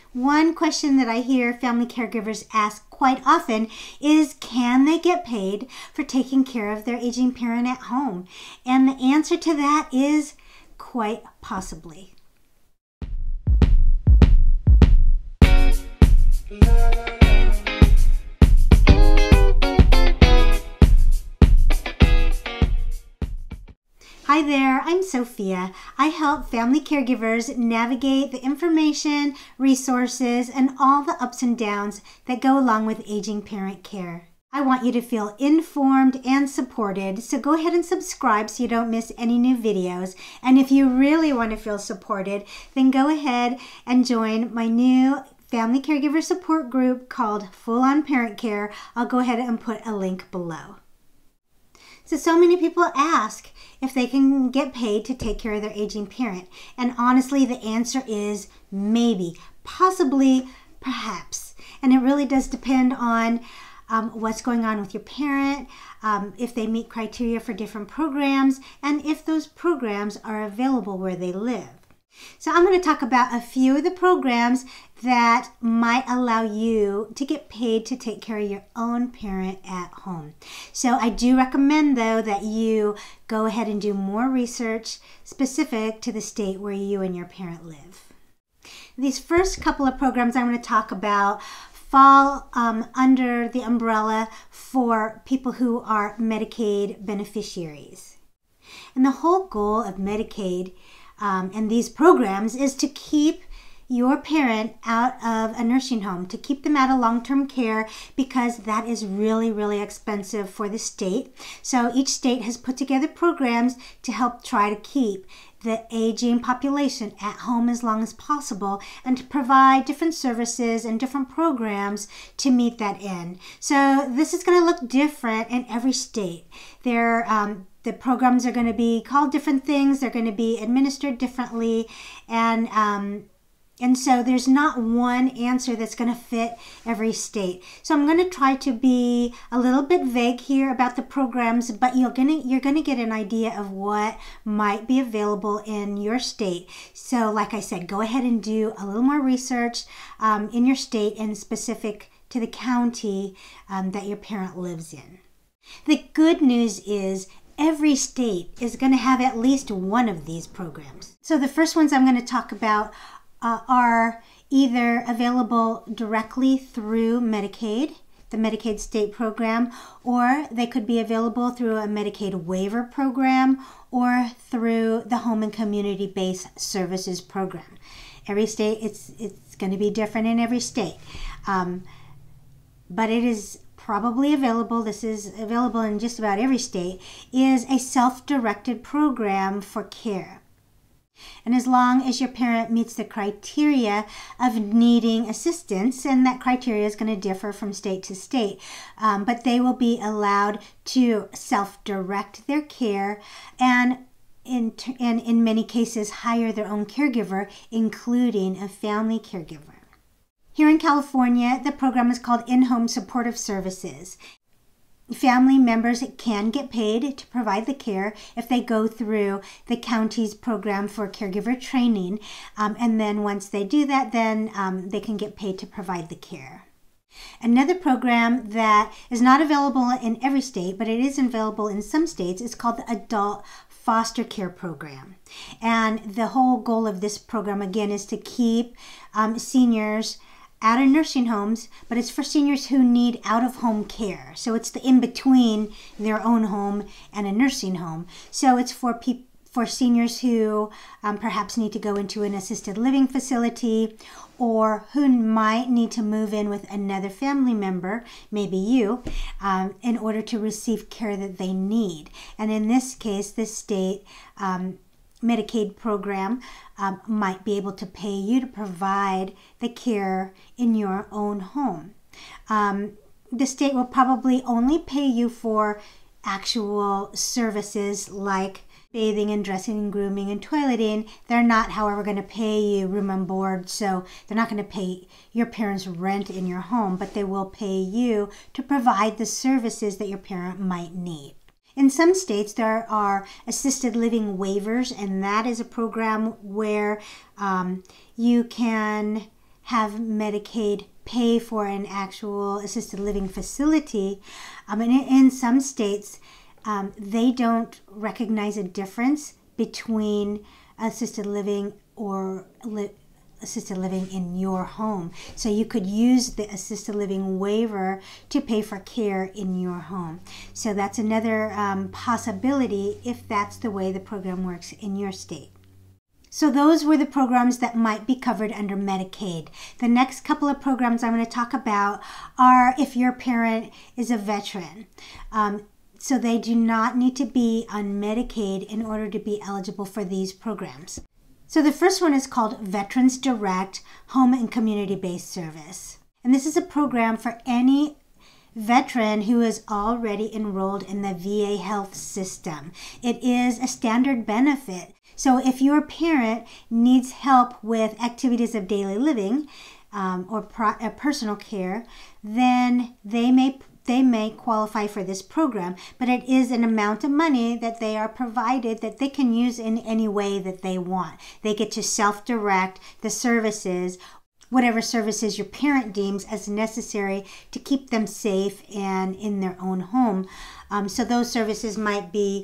One question that I hear family caregivers ask quite often is, can they get paid for taking care of their aging parent at home? And the answer to that is quite possibly. Hi there, I'm Sophia. I help family caregivers navigate the information, resources, and all the ups and downs that go along with aging parent care. I want you to feel informed and supported, so go ahead and subscribe so you don't miss any new videos. And if you really want to feel supported, then go ahead and join my new family caregiver support group called Full On Parent Care. I'll go ahead and put a link below. So many people ask if they can get paid to take care of their aging parent. And honestly, the answer is maybe, possibly, perhaps. And it really does depend on what's going on with your parent, if they meet criteria for different programs, and if those programs are available where they live. So I'm going to talk about a few of the programs that might allow you to get paid to take care of your own parent at home. So I do recommend, though, that you go ahead and do more research specific to the state where you and your parent live. These first couple of programs I'm going to talk about fall under the umbrella for people who are Medicaid beneficiaries. And the whole goal of Medicaid and these programs is to keep your parent out of a nursing home, to keep them out of long-term care, because that is really, really expensive for the state. So each state has put together programs to help try to keep the aging population at home as long as possible and to provide different services and different programs to meet that end. So this is going to look different in every state. The programs are going to be called different things. They're going to be administered differently, and so there's not one answer that's going to fit every state. So I'm going to try to be a little bit vague here about the programs, but you're going to get an idea of what might be available in your state. So like I said, go ahead and do a little more research in your state and specific to the county that your parent lives in. The good news is every state is going to have at least one of these programs. So the first ones I'm going to talk about are either available directly through Medicaid, the Medicaid state program, or they could be available through a Medicaid waiver program or through the Home and Community-Based Services program. Every state, it's going to be different in every state, but it is probably available, this is available in just about every state, is a self-directed program for care. And as long as your parent meets the criteria of needing assistance, and that criteria is going to differ from state to state, but they will be allowed to self-direct their care and in many cases hire their own caregiver, including a family caregiver. Here in California, the program is called In-Home Supportive Services. Family members can get paid to provide the care if they go through the county's program for caregiver training. And then once they do that, then they can get paid to provide the care. Another program that is not available in every state, but it is available in some states, is called the Adult Foster Care Program. And the whole goal of this program, again, is to keep seniors out of nursing homes, but it's for seniors who need out-of-home care. So it's the in-between their own home and a nursing home. So it's for seniors who perhaps need to go into an assisted living facility, or who might need to move in with another family member, maybe you, in order to receive care that they need. And in this case, this state Medicaid program might be able to pay you to provide the care in your own home. The state will probably only pay you for actual services like bathing and dressing and grooming and toileting. They're not, however, going to pay you room and board, so they're not going to pay your parents' rent in your home, but they will pay you to provide the services that your parent might need. In some states, there are assisted living waivers, and that is a program where you can have Medicaid pay for an actual assisted living facility. And in some states, they don't recognize a difference between assisted living or assisted living in your home. So you could use the assisted living waiver to pay for care in your home. So that's another possibility if that's the way the program works in your state. So those were the programs that might be covered under Medicaid. The next couple of programs I'm going to talk about are if your parent is a veteran. So they do not need to be on Medicaid in order to be eligible for these programs. So the first one is called Veterans Direct Home and Community-Based Service. And this is a program for any veteran who is already enrolled in the VA health system. It is a standard benefit. So if your parent needs help with activities of daily living or personal care, then they may qualify for this program, but it is an amount of money that they are provided that they can use in any way that they want. They get to self-direct the services, whatever services your parent deems as necessary to keep them safe and in their own home. So those services might be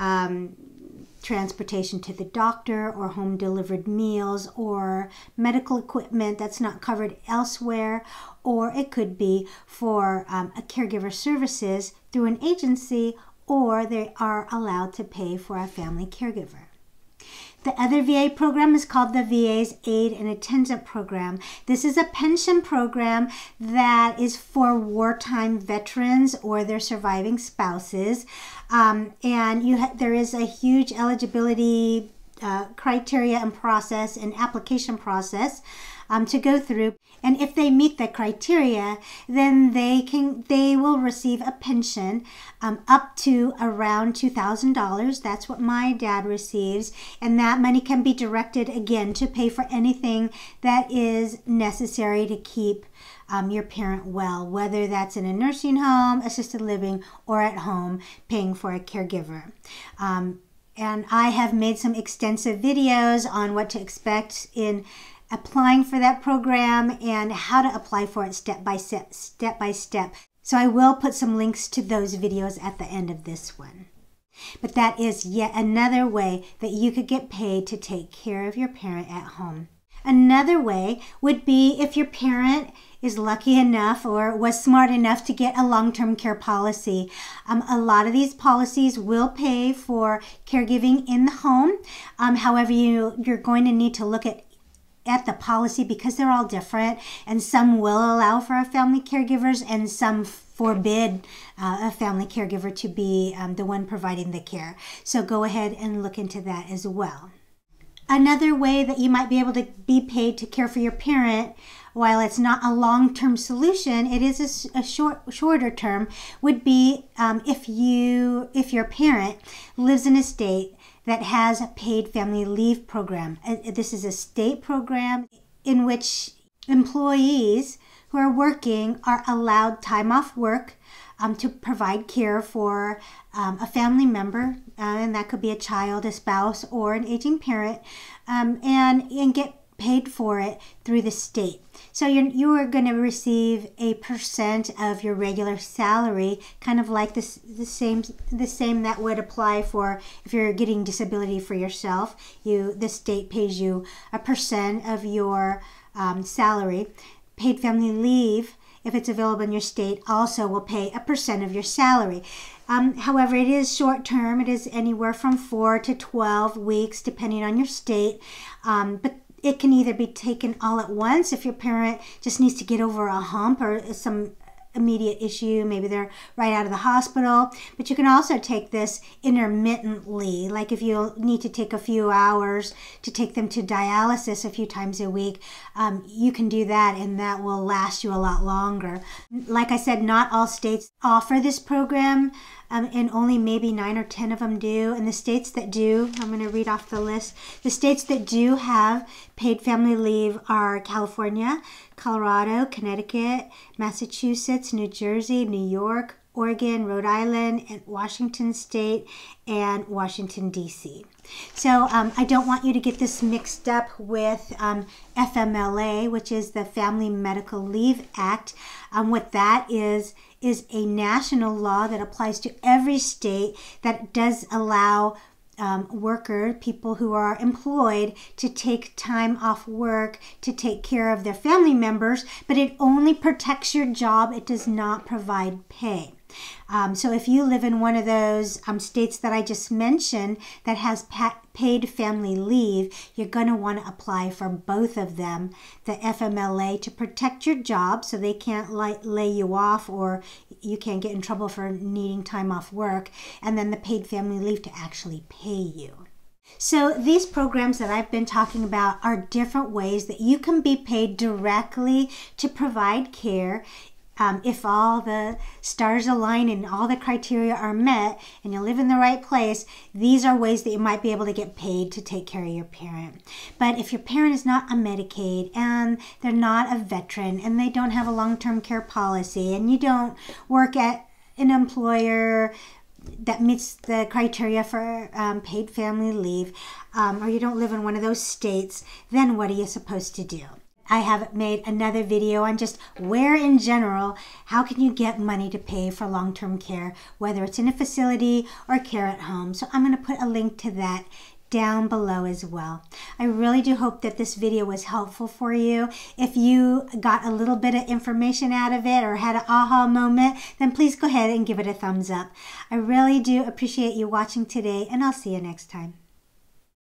transportation to the doctor or home delivered meals or medical equipment that's not covered elsewhere, or it could be for a caregiver services through an agency, or they are allowed to pay for a family caregiver. The other VA program is called the VA's Aid and Attendant Program. This is a pension program that is for wartime veterans or their surviving spouses. And there is a huge eligibility criteria and process and application process to go through. And if they meet the criteria, then they will receive a pension up to around $2,000. That's what my dad receives. And that money can be directed again to pay for anything that is necessary to keep your parent well, whether that's in a nursing home, assisted living, or at home, paying for a caregiver. And I have made some extensive videos on what to expect in applying for that program and how to apply for it step by step. So I will put some links to those videos at the end of this one. But that is yet another way that you could get paid to take care of your parent at home. Another way would be if your parent is lucky enough or was smart enough to get a long-term care policy. A lot of these policies will pay for caregiving in the home. However, you're going to need to look at the policy because they're all different, and some will allow for a family caregivers and some forbid a family caregiver to be the one providing the care. So go ahead and look into that as well. Another way that you might be able to be paid to care for your parent, while it's not a long-term solution, it is a shorter term, would be if your parent lives in a state that has a paid family leave program. This is a state program in which employees who are working are allowed time off work to provide care for a family member, and that could be a child, a spouse, or an aging parent, and get paid for it through the state. So you are going to receive a percent of your regular salary, kind of like the same that would apply for if you're getting disability for yourself. The state pays you a percent of your salary. Paid family leave, if it's available in your state, also will pay a percent of your salary. However, it is short term. It is anywhere from 4 to 12 weeks, depending on your state. But it can either be taken all at once if your parent just needs to get over a hump or some immediate issue. Maybe they're right out of the hospital. But you can also take this intermittently, like if you need to take a few hours to take them to dialysis a few times a week, you can do that, and that will last you a lot longer. Like I said, not all states offer this program, and only maybe 9 or 10 of them do. And the states that do, I'm going to read off the list. The states that do have paid family leave are California, Colorado, Connecticut, Massachusetts, New Jersey, New York, Oregon, Rhode Island, and Washington State, and Washington, D.C. So I don't want you to get this mixed up with FMLA, which is the Family Medical Leave Act. What that is a national law that applies to every state that does allow people who are employed to take time off work to take care of their family members, but it only protects your job. It does not provide pay. So if you live in one of those states that I just mentioned that has paid family leave, you're going to want to apply for both of them. The FMLA to protect your job so they can't lay you off or you can't get in trouble for needing time off work, and then the paid family leave to actually pay you. So these programs that I've been talking about are different ways that you can be paid directly to provide care. If all the stars align and all the criteria are met and you live in the right place, these are ways that you might be able to get paid to take care of your parent. But if your parent is not on Medicaid and they're not a veteran and they don't have a long-term care policy and you don't work at an employer that meets the criteria for paid family leave, or you don't live in one of those states, then what are you supposed to do? I have made another video on just where in general, how can you get money to pay for long-term care, whether it's in a facility or care at home. So I'm going to put a link to that down below as well. I really do hope that this video was helpful for you. If you got a little bit of information out of it or had an aha moment, then please go ahead and give it a thumbs up. I really do appreciate you watching today, and I'll see you next time.